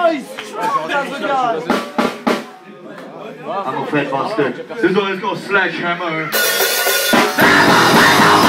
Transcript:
Nice! That's a guy. I'm a fed bastard. This one has got a sledgehammer.